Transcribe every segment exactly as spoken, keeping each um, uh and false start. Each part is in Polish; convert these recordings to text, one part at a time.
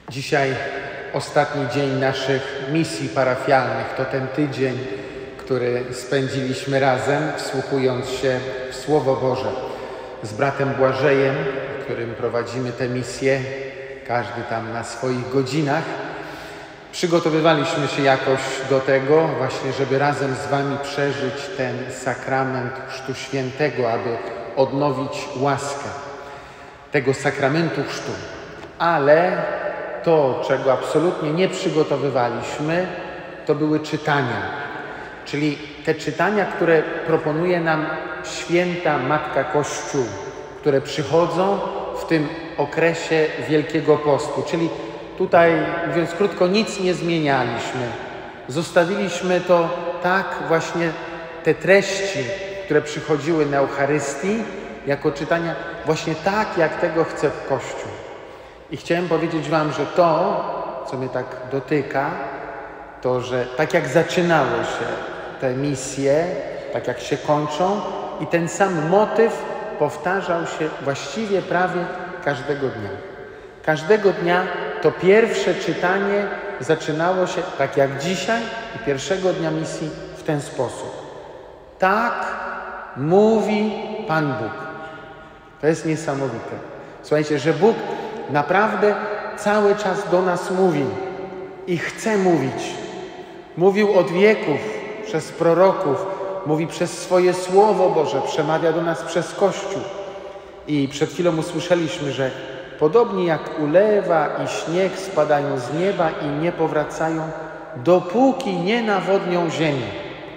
Dzisiaj ostatni dzień naszych misji parafialnych. To ten tydzień, który spędziliśmy razem, wsłuchując się w Słowo Boże. Z bratem Błażejem, którym prowadzimy tę misję, każdy tam na swoich godzinach, przygotowywaliśmy się jakoś do tego właśnie, żeby razem z Wami przeżyć ten sakrament Chrztu Świętego, aby odnowić łaskę tego sakramentu chrztu. Ale to, czego absolutnie nie przygotowywaliśmy, to były czytania. Czyli te czytania, które proponuje nam święta Matka Kościół, które przychodzą w tym okresie Wielkiego Postu. Czyli tutaj, mówiąc krótko, nic nie zmienialiśmy. Zostawiliśmy to tak właśnie, te treści, które przychodziły na Eucharystii, jako czytania, właśnie tak, jak tego chce Kościół. I chciałem powiedzieć Wam, że to, co mnie tak dotyka, to, że tak jak zaczynały się te misje, tak jak się kończą, i ten sam motyw powtarzał się właściwie prawie każdego dnia. Każdego dnia to pierwsze czytanie zaczynało się, tak jak dzisiaj, i pierwszego dnia misji w ten sposób. Tak mówi Pan Bóg. To jest niesamowite. Słuchajcie, że Bóg naprawdę cały czas do nas mówi i chce mówić. Mówił od wieków przez proroków, mówi przez swoje Słowo Boże, przemawia do nas przez Kościół. I przed chwilą usłyszeliśmy, że podobnie jak ulewa i śnieg spadają z nieba i nie powracają, dopóki nie nawodnią ziemię.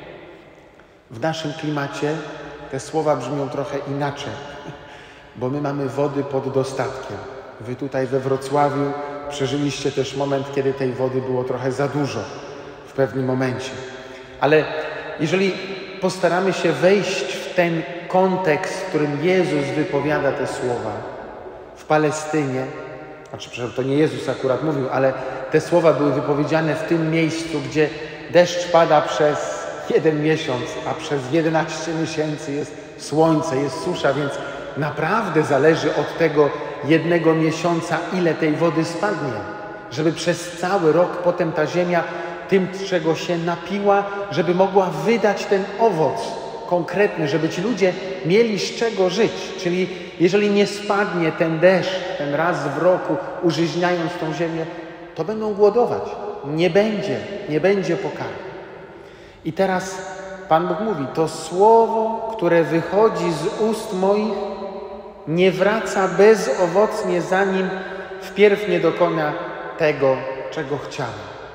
W naszym klimacie te słowa brzmią trochę inaczej, bo my mamy wody pod dostatkiem. Wy tutaj we Wrocławiu przeżyliście też moment, kiedy tej wody było trochę za dużo w pewnym momencie. Ale jeżeli postaramy się wejść w ten kontekst, w którym Jezus wypowiada te słowa w Palestynie, znaczy przepraszam, to nie Jezus akurat mówił, ale te słowa były wypowiedziane w tym miejscu, gdzie deszcz pada przez jeden miesiąc, a przez jedenaście miesięcy jest słońce, jest susza, więc naprawdę zależy od tego jednego miesiąca, ile tej wody spadnie, żeby przez cały rok potem ta ziemia tym, czego się napiła, żeby mogła wydać ten owoc konkretny, żeby ci ludzie mieli z czego żyć. Czyli jeżeli nie spadnie ten deszcz, ten raz w roku, użyźniając tą ziemię, to będą głodować. Nie będzie, nie będzie pokarmu. I teraz Pan Bóg mówi, to słowo, które wychodzi z ust moich, nie wraca bezowocnie, zanim wpierw nie dokona tego, czego chciałem.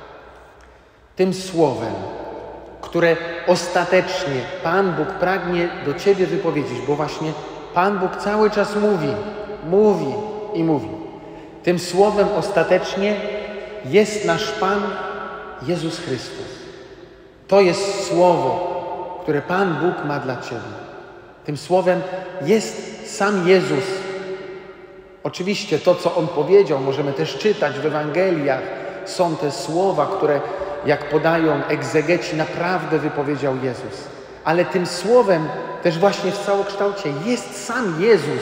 Tym słowem, które ostatecznie Pan Bóg pragnie do Ciebie wypowiedzieć, bo właśnie Pan Bóg cały czas mówi, mówi i mówi. Tym słowem ostatecznie jest nasz Pan Jezus Chrystus. To jest słowo, które Pan Bóg ma dla Ciebie. Tym słowem jest sam Jezus. Oczywiście to, co On powiedział, możemy też czytać w Ewangeliach. Są te słowa, które, jak podają egzegeci, naprawdę wypowiedział Jezus. Ale tym słowem też właśnie w całokształcie jest sam Jezus.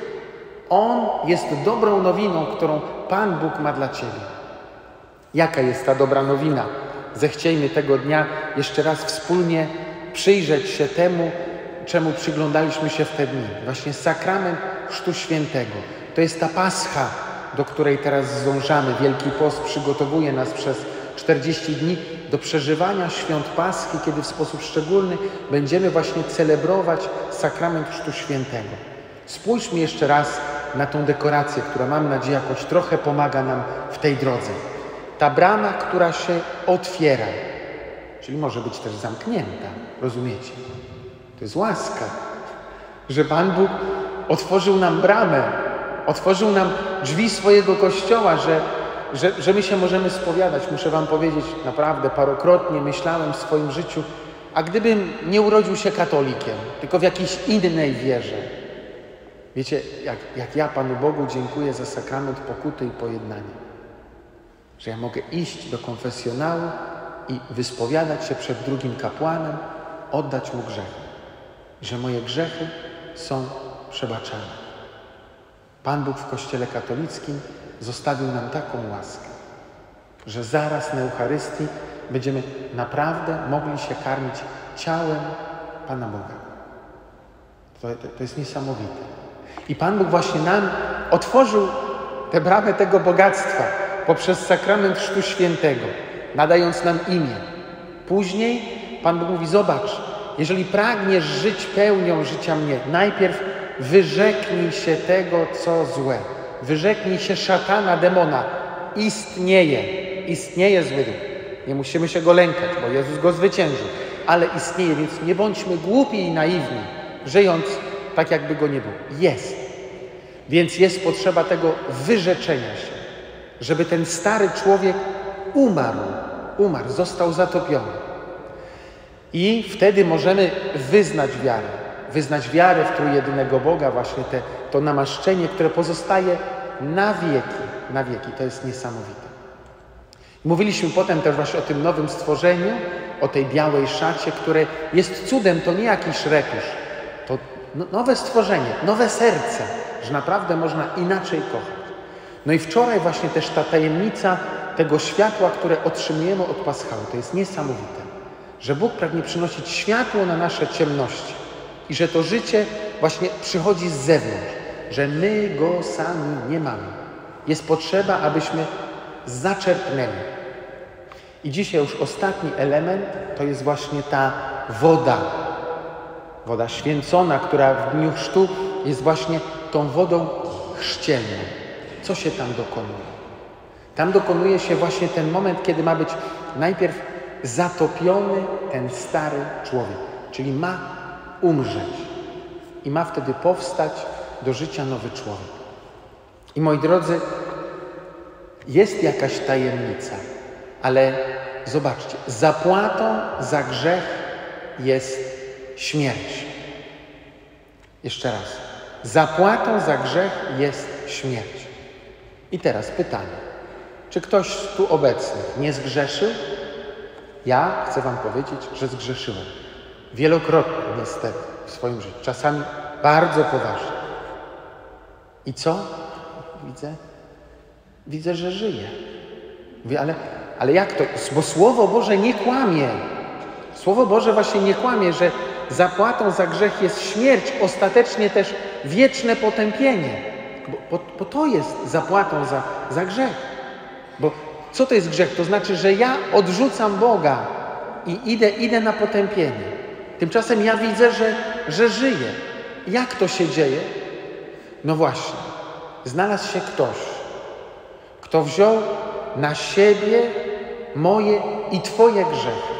On jest dobrą nowiną, którą Pan Bóg ma dla Ciebie. Jaka jest ta dobra nowina? Zechciejmy tego dnia jeszcze raz wspólnie przyjrzeć się temu, czemu przyglądaliśmy się w te dni. Właśnie sakrament Chrztu Świętego. To jest ta Pascha, do której teraz zdążamy. Wielki Post przygotowuje nas przez czterdzieści dni do przeżywania świąt Paschy, kiedy w sposób szczególny będziemy właśnie celebrować sakrament Chrztu Świętego. Spójrzmy jeszcze raz na tą dekorację, która, mam nadzieję, jakoś trochę pomaga nam w tej drodze. Ta brama, która się otwiera, czyli może być też zamknięta, rozumiecie? To jest łaska, że Pan Bóg otworzył nam bramę, otworzył nam drzwi swojego Kościoła, że, że, że my się możemy spowiadać. Muszę Wam powiedzieć, naprawdę parokrotnie myślałem w swoim życiu, a gdybym nie urodził się katolikiem, tylko w jakiejś innej wierze. Wiecie, jak, jak ja Panu Bogu dziękuję za sakrament pokuty i pojednania. Że ja mogę iść do konfesjonału i wyspowiadać się przed drugim kapłanem, oddać mu grzechy. Że moje grzechy są przebaczane. Pan Bóg w Kościele katolickim zostawił nam taką łaskę, że zaraz na Eucharystii będziemy naprawdę mogli się karmić ciałem Pana Boga. To, to, to jest niesamowite. I Pan Bóg właśnie nam otworzył tę bramę tego bogactwa poprzez sakrament Chrztu Świętego, nadając nam imię. Później Pan Bóg mówi, zobacz, jeżeli pragniesz żyć pełnią życia mnie, najpierw wyrzeknij się tego, co złe. Wyrzeknij się szatana, demona. Istnieje. Istnieje zły duch. Nie musimy się go lękać, bo Jezus go zwyciężył. Ale istnieje, więc nie bądźmy głupi i naiwni, żyjąc tak, jakby go nie było. Jest. Więc jest potrzeba tego wyrzeczenia się, żeby ten stary człowiek umarł. Umarł, został zatopiony. I wtedy możemy wyznać wiarę. Wyznać wiarę w trójjedynego Boga, właśnie te, to namaszczenie, które pozostaje na wieki. Na wieki. To jest niesamowite. Mówiliśmy potem też właśnie o tym nowym stworzeniu, o tej białej szacie, które jest cudem, to nie jakiś retusz. To nowe stworzenie, nowe serce, że naprawdę można inaczej kochać. No i wczoraj właśnie też ta tajemnica tego światła, które otrzymujemy od Paschały. To jest niesamowite, że Bóg pragnie przynosić światło na nasze ciemności i że to życie właśnie przychodzi z zewnątrz, że my go sami nie mamy. Jest potrzeba, abyśmy zaczerpnęli. I dzisiaj już ostatni element to jest właśnie ta woda. Woda święcona, która w dniu chrztu jest właśnie tą wodą chrzcielną. Co się tam dokonuje? Tam dokonuje się właśnie ten moment, kiedy ma być najpierw zatopiony ten stary człowiek, czyli ma umrzeć i ma wtedy powstać do życia nowy człowiek. I moi drodzy, jest jakaś tajemnica, ale zobaczcie, zapłatą za grzech jest śmierć. Jeszcze raz. Zapłatą za grzech jest śmierć. I teraz pytanie. Czy ktoś tu obecnych nie zgrzeszył? Ja chcę wam powiedzieć, że zgrzeszyłem. Wielokrotnie niestety w swoim życiu. Czasami bardzo poważnie. I co? Widzę? Widzę, że żyję. Mówię, ale, ale jak to? Bo Słowo Boże nie kłamie. Słowo Boże właśnie nie kłamie, że zapłatą za grzech jest śmierć, ostatecznie też wieczne potępienie. Bo, bo, bo to jest zapłatą za, za grzech. Bo co to jest grzech? To znaczy, że ja odrzucam Boga i idę, idę na potępienie. Tymczasem ja widzę, że, że żyję. Jak to się dzieje? No właśnie. Znalazł się ktoś, kto wziął na siebie moje i Twoje grzechy.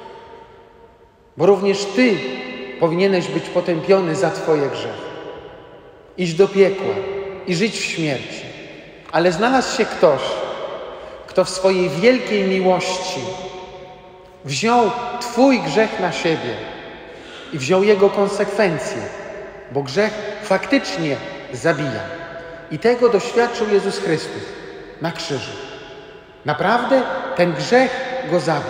Bo również Ty powinieneś być potępiony za Twoje grzechy. Iść do piekła i żyć w śmierci. Ale znalazł się ktoś, kto w swojej wielkiej miłości wziął Twój grzech na siebie i wziął jego konsekwencje, bo grzech faktycznie zabija. I tego doświadczył Jezus Chrystus na krzyżu. Naprawdę ten grzech go zabił.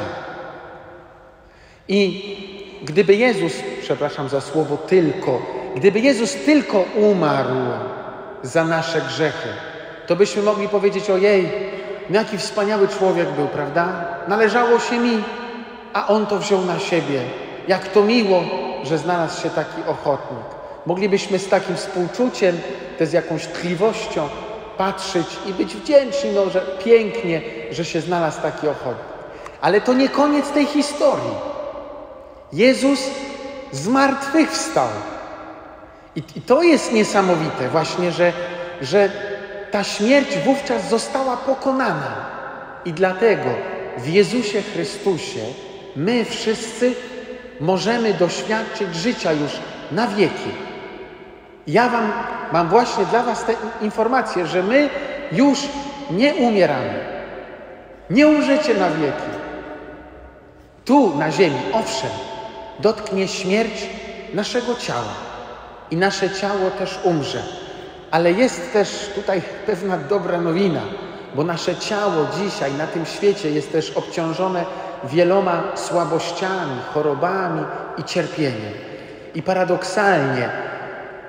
I gdyby Jezus, przepraszam za słowo tylko, gdyby Jezus tylko umarł za nasze grzechy, to byśmy mogli powiedzieć, ojej, jaki wspaniały człowiek był, prawda? Należało się mi, a On to wziął na siebie. Jak to miło, że znalazł się taki ochotnik. Moglibyśmy z takim współczuciem, też z jakąś tkliwością patrzeć i być wdzięczni, no, że pięknie, że się znalazł taki ochotnik. Ale to nie koniec tej historii. Jezus zmartwychwstał. I, i to jest niesamowite właśnie, że, że ta śmierć wówczas została pokonana. I dlatego w Jezusie Chrystusie my wszyscy możemy doświadczyć życia już na wieki. Ja wam mam właśnie dla was tę informację, że my już nie umieramy. Nie umrzecie na wieki. Tu na ziemi, owszem, dotknie śmierć naszego ciała i nasze ciało też umrze. Ale jest też tutaj pewna dobra nowina, bo nasze ciało dzisiaj na tym świecie jest też obciążone wieloma słabościami, chorobami i cierpieniem. I paradoksalnie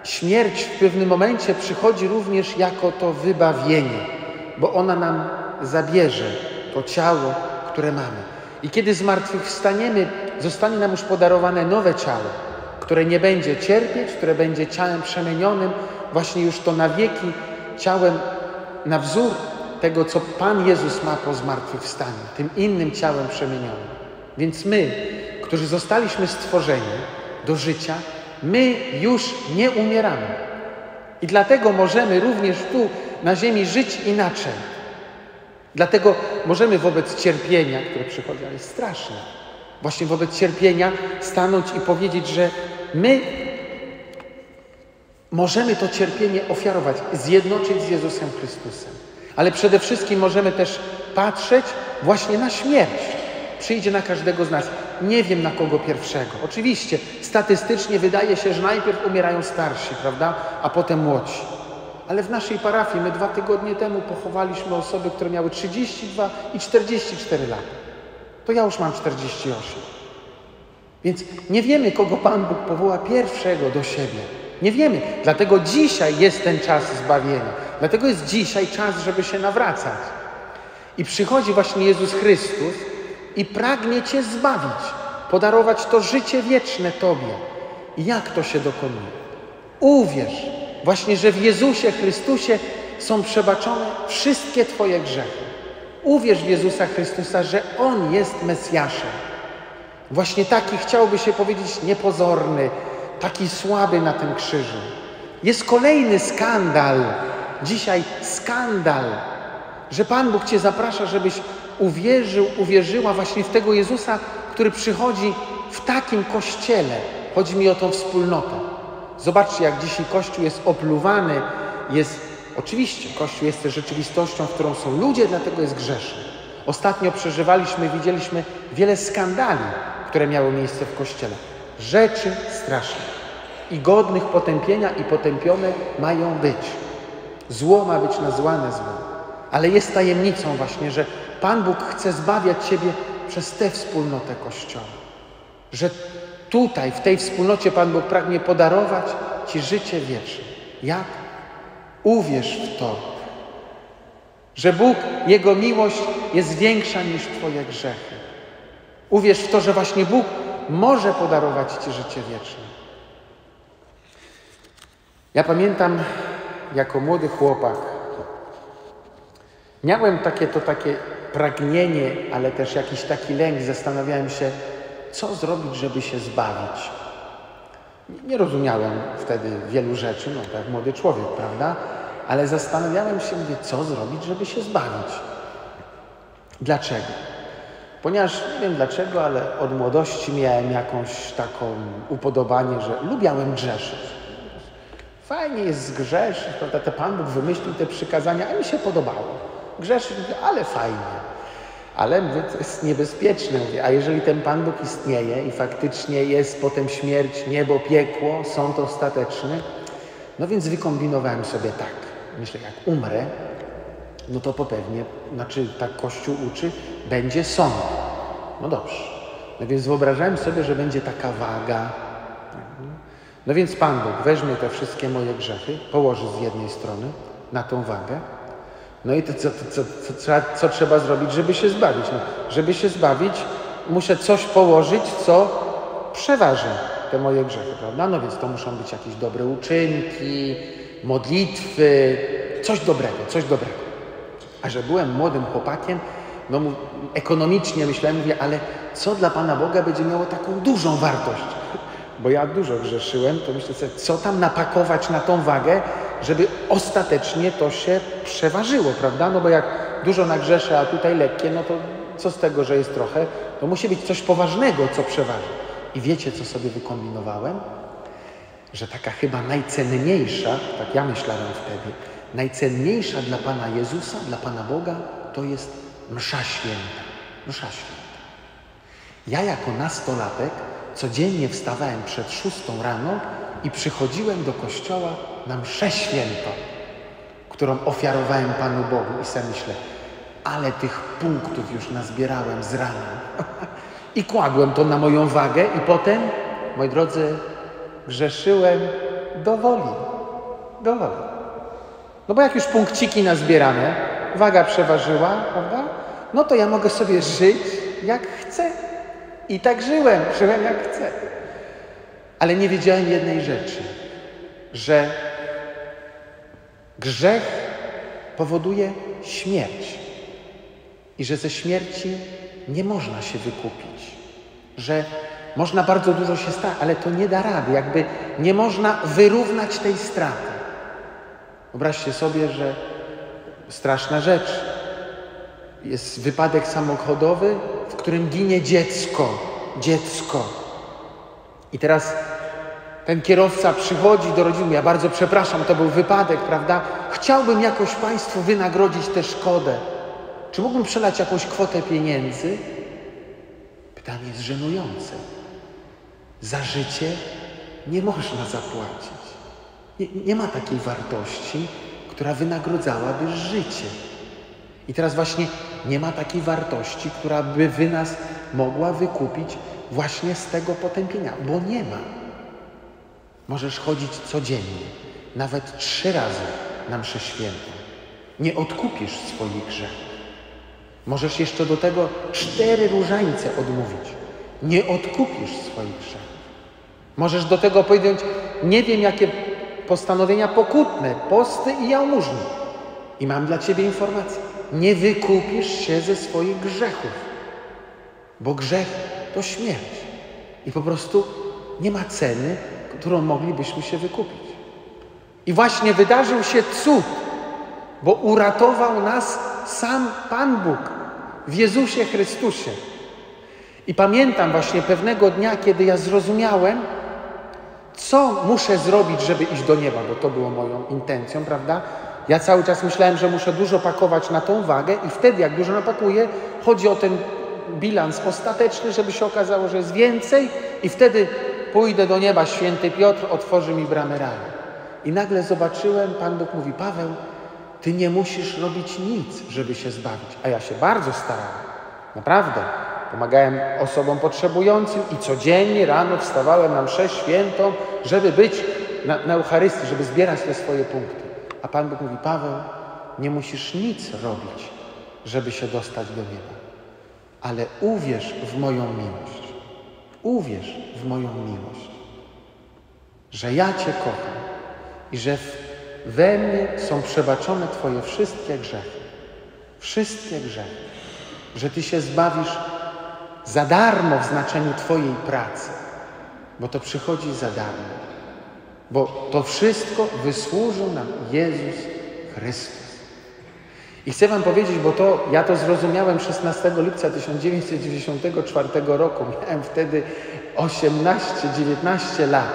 śmierć w pewnym momencie przychodzi również jako to wybawienie, bo ona nam zabierze to ciało, które mamy. I kiedy zmartwychwstaniemy, zostanie nam już podarowane nowe ciało, które nie będzie cierpieć, które będzie ciałem przemienionym, właśnie już to na wieki, ciałem na wzór tego, co Pan Jezus ma po zmartwychwstaniu, tym innym ciałem przemienionym. Więc my, którzy zostaliśmy stworzeni do życia, my już nie umieramy. I dlatego możemy również tu na ziemi żyć inaczej. Dlatego możemy wobec cierpienia, które przychodzi, ale jest straszne, właśnie wobec cierpienia stanąć i powiedzieć, że my możemy to cierpienie ofiarować, zjednoczyć z Jezusem Chrystusem. Ale przede wszystkim możemy też patrzeć właśnie na śmierć. Przyjdzie na każdego z nas. Nie wiem na kogo pierwszego. Oczywiście statystycznie wydaje się, że najpierw umierają starsi, prawda? A potem młodsi. Ale w naszej parafii my dwa tygodnie temu pochowaliśmy osoby, które miały trzydzieści dwa i czterdzieści cztery lata. To ja już mam czterdzieści osiem. Więc nie wiemy, kogo Pan Bóg powoła pierwszego do siebie. Nie wiemy. Dlatego dzisiaj jest ten czas zbawienia. Dlatego jest dzisiaj czas, żeby się nawracać. I przychodzi właśnie Jezus Chrystus i pragnie Cię zbawić, podarować to życie wieczne Tobie. I jak to się dokonuje? Uwierz właśnie, że w Jezusie Chrystusie są przebaczone wszystkie Twoje grzechy. Uwierz w Jezusa Chrystusa, że On jest Mesjaszem. Właśnie taki, chciałoby się powiedzieć, niepozorny, taki słaby na tym krzyżu. Jest kolejny skandal. Dzisiaj skandal, że Pan Bóg Cię zaprasza, żebyś uwierzył, uwierzyła właśnie w tego Jezusa, który przychodzi w takim Kościele. Chodzi mi o tą wspólnotę. Zobaczcie, jak dzisiaj Kościół jest opluwany. Jest, oczywiście, Kościół jest też rzeczywistością, w którą są ludzie, dlatego jest grzeszny. Ostatnio przeżywaliśmy, widzieliśmy wiele skandali, które miały miejsce w Kościele. Rzeczy straszne. I godnych potępienia, i potępione mają być. Zło ma być nazwane złem. Ale jest tajemnicą właśnie, że Pan Bóg chce zbawiać Ciebie przez tę wspólnotę Kościoła. Że tutaj, w tej wspólnocie Pan Bóg pragnie podarować Ci życie wieczne. Jak? Uwierz w to, że Bóg, Jego miłość jest większa niż Twoje grzechy. Uwierz w to, że właśnie Bóg może podarować Ci życie wieczne. Ja pamiętam, jako młody chłopak, miałem takie to takie pragnienie, ale też jakiś taki lęk. Zastanawiałem się, co zrobić, żeby się zbawić. Nie rozumiałem wtedy wielu rzeczy, no tak jak młody człowiek, prawda? Ale zastanawiałem się, mówię, co zrobić, żeby się zbawić. Dlaczego? Ponieważ, nie wiem dlaczego, ale od młodości miałem jakąś taką upodobanie, że lubiałem grzeszyć. Fajnie jest zgrzeszyć, prawda? Te Pan Bóg wymyślił te przykazania, a mi się podobało. Grzeszyć, mówię, ale fajnie. Ale mówię, to jest niebezpieczne. Mówię, a jeżeli ten Pan Bóg istnieje i faktycznie jest potem śmierć, niebo, piekło, sąd ostateczny, no więc wykombinowałem sobie tak. Myślę, jak umrę, no to popewnie, znaczy tak Kościół uczy, będzie sąd. No dobrze. No więc wyobrażałem sobie, że będzie taka waga. No więc Pan Bóg weźmie te wszystkie moje grzechy, położy z jednej strony na tą wagę. No i to co, co, co, co, co trzeba zrobić, żeby się zbawić? No, żeby się zbawić, muszę coś położyć, co przeważy te moje grzechy, prawda? No więc to muszą być jakieś dobre uczynki, modlitwy, coś dobrego, coś dobrego. A że byłem młodym chłopakiem, no ekonomicznie myślałem, mówię, ale co dla Pana Boga będzie miało taką dużą wartość? Bo ja dużo grzeszyłem, to myślę sobie, co tam napakować na tą wagę, żeby ostatecznie to się przeważyło, prawda? No bo jak dużo nagrzeszę, a tutaj lekkie, no to co z tego, że jest trochę? To musi być coś poważnego, co przeważy. I wiecie, co sobie wykombinowałem? Że taka chyba najcenniejsza, tak ja myślałem wtedy, najcenniejsza dla Pana Jezusa, dla Pana Boga, to jest msza święta. Msza święta. Ja jako nastolatek codziennie wstawałem przed szóstą rano i przychodziłem do kościoła na mszę świętą, którą ofiarowałem Panu Bogu. I sobie myślę, ale tych punktów już nazbierałem z rana. I kładłem to na moją wagę i potem, moi drodzy, grzeszyłem dowoli. Dowoli. No bo jak już punkciki nazbierane, waga przeważyła, prawda? No to ja mogę sobie żyć jak chcę. I tak żyłem, żyłem jak chcę. Ale nie wiedziałem jednej rzeczy, że grzech powoduje śmierć i że ze śmierci nie można się wykupić, że można bardzo dużo się stać, ale to nie da rady, jakby nie można wyrównać tej straty. Wyobraźcie sobie, że straszna rzecz, jest wypadek samochodowy, w którym ginie dziecko, dziecko. I teraz ten kierowca przychodzi do rodziny, ja bardzo przepraszam, to był wypadek, prawda? Chciałbym jakoś Państwu wynagrodzić tę szkodę. Czy mógłbym przelać jakąś kwotę pieniędzy? Pytanie jest żenujące. Za życie nie można zapłacić. Nie, nie ma takiej wartości, która wynagrodzałaby życie. I teraz właśnie nie ma takiej wartości, która by wy nas mogła wykupić właśnie z tego potępienia, bo nie ma. Możesz chodzić codziennie, nawet trzy razy na mszę świętą. Nie odkupisz swoich grzechów. Możesz jeszcze do tego cztery różańce odmówić. Nie odkupisz swoich grzechów. Możesz do tego powiedzieć, nie wiem jakie postanowienia pokutne, posty i jałmużny. I mam dla ciebie informację. Nie wykupisz się ze swoich grzechów. Bo grzech to śmierć. I po prostu nie ma ceny, którą moglibyśmy się wykupić. I właśnie wydarzył się cud, bo uratował nas sam Pan Bóg w Jezusie Chrystusie. I pamiętam właśnie pewnego dnia, kiedy ja zrozumiałem, co muszę zrobić, żeby iść do nieba, bo to było moją intencją, prawda? Ja cały czas myślałem, że muszę dużo pakować na tą wagę i wtedy, jak dużo napakuję, chodzi o ten bilans ostateczny, żeby się okazało, że jest więcej i wtedy pójdę do nieba, święty Piotr otworzy mi bramę raju. I nagle zobaczyłem, Pan Bóg mówi, Paweł, ty nie musisz robić nic, żeby się zbawić. A ja się bardzo starałem. Naprawdę. Pomagałem osobom potrzebującym i codziennie rano wstawałem na mszę świętą, żeby być na, na Eucharystii, żeby zbierać te swoje punkty. A Pan Bóg mówi, Paweł, nie musisz nic robić, żeby się dostać do nieba. Ale uwierz w moją miłość. Uwierz w moją miłość. Że ja Cię kocham i że w, we mnie są przebaczone Twoje wszystkie grzechy. Wszystkie grzechy. Że Ty się zbawisz za darmo w znaczeniu Twojej pracy. Bo to przychodzi za darmo. Bo to wszystko wysłużył nam Jezus Chrystus. I chcę Wam powiedzieć, bo to ja to zrozumiałem szesnastego lipca tysiąc dziewięćset dziewięćdziesiątego czwartego roku. Miałem wtedy osiemnaście dziewiętnaście lat.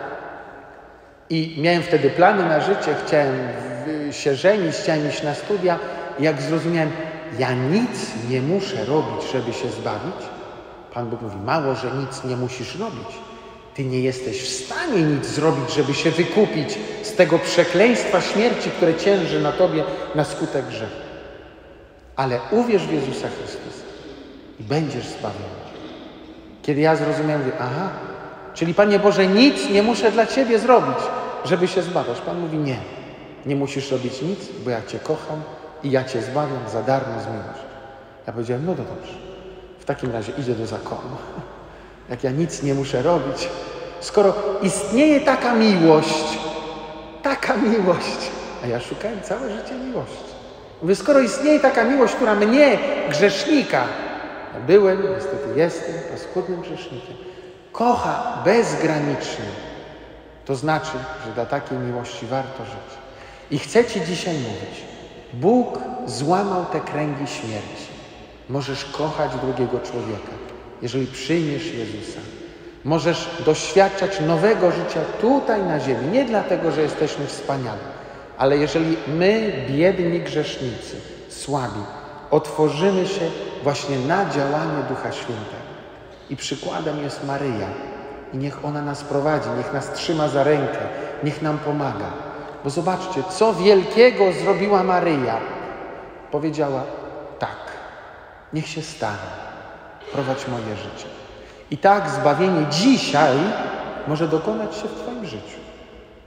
I miałem wtedy plany na życie, chciałem się żenić, chciałem iść na studia. I jak zrozumiałem, ja nic nie muszę robić, żeby się zbawić. Pan Bóg mówi, mało, że nic nie musisz robić. Ty nie jesteś w stanie nic zrobić, żeby się wykupić z tego przekleństwa śmierci, które cięży na Tobie na skutek grzechu. Ale uwierz w Jezusa Chrystusa i będziesz zbawiony. Kiedy ja zrozumiałem, mówię, aha, czyli Panie Boże, nic nie muszę dla Ciebie zrobić, żeby się zbawiać. Pan mówi, nie, nie musisz robić nic, bo ja Cię kocham i ja Cię zbawiam za darmo z miłości. Ja powiedziałem, no to dobrze, w takim razie idę do zakonu. Jak ja nic nie muszę robić, skoro istnieje taka miłość, taka miłość, a ja szukałem całe życie miłości. Mówię, skoro istnieje taka miłość, która mnie, grzesznika, ja byłem, niestety jestem, paskudnym grzesznikiem, kocha bezgranicznie, to znaczy, że dla takiej miłości warto żyć. I chcę Ci dzisiaj mówić, Bóg złamał te kręgi śmierci. Możesz kochać drugiego człowieka, jeżeli przyjmiesz Jezusa. Możesz doświadczać nowego życia tutaj na ziemi. Nie dlatego, że jesteśmy wspaniali, ale jeżeli my, biedni grzesznicy, słabi, otworzymy się właśnie na działanie Ducha Świętego. I przykładem jest Maryja. I niech ona nas prowadzi, niech nas trzyma za rękę, niech nam pomaga. Bo zobaczcie, co wielkiego zrobiła Maryja. Powiedziała, tak, niech się stanie. Prowadź moje życie. I tak zbawienie dzisiaj może dokonać się w Twoim życiu.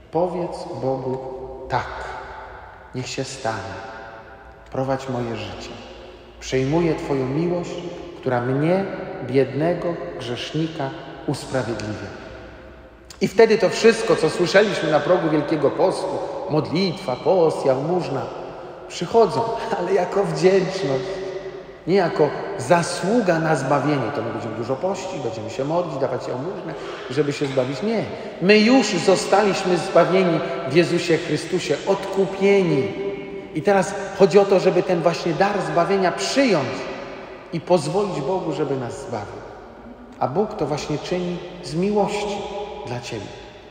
Powiedz Bogu tak, niech się stanie. Prowadź moje życie. Przejmuję Twoją miłość, która mnie, biednego grzesznika, usprawiedliwia. I wtedy to wszystko, co słyszeliśmy na progu Wielkiego Postu, modlitwa, post, jałmużna, przychodzą, ale jako wdzięczność, nie jako zasługa na zbawienie. To my będziemy dużo pościć, będziemy się modlić, dawać jałmużnę, żeby się zbawić. Nie. My już zostaliśmy zbawieni w Jezusie Chrystusie, odkupieni. I teraz chodzi o to, żeby ten właśnie dar zbawienia przyjąć i pozwolić Bogu, żeby nas zbawił. A Bóg to właśnie czyni z miłości dla Ciebie.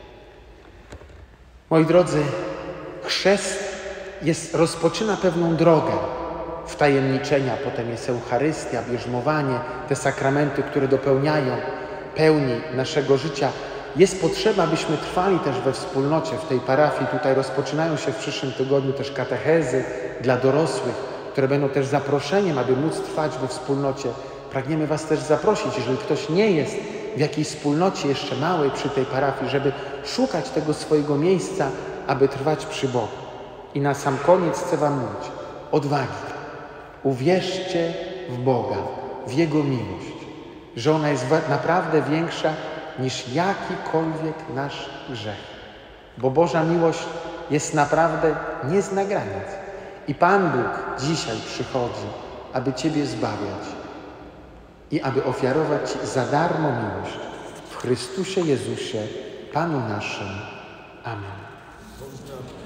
Moi drodzy, chrzest jest, rozpoczyna pewną drogę wtajemniczenia, potem jest Eucharystia, bierzmowanie, te sakramenty, które dopełniają pełni naszego życia. Jest potrzeba, abyśmy trwali też we wspólnocie w tej parafii. Tutaj rozpoczynają się w przyszłym tygodniu też katechezy dla dorosłych, które będą też zaproszeniem, aby móc trwać we wspólnocie. Pragniemy Was też zaprosić, jeżeli ktoś nie jest w jakiejś wspólnocie jeszcze małej przy tej parafii, żeby szukać tego swojego miejsca, aby trwać przy Bogu. I na sam koniec chcę Wam mówić, odwagi. Uwierzcie w Boga, w Jego miłość, że ona jest naprawdę większa niż jakikolwiek nasz grzech. Bo Boża miłość jest naprawdę nie zna granic. I Pan Bóg dzisiaj przychodzi, aby Ciebie zbawiać i aby ofiarować Ci za darmo miłość w Chrystusie Jezusie, Panu naszym. Amen.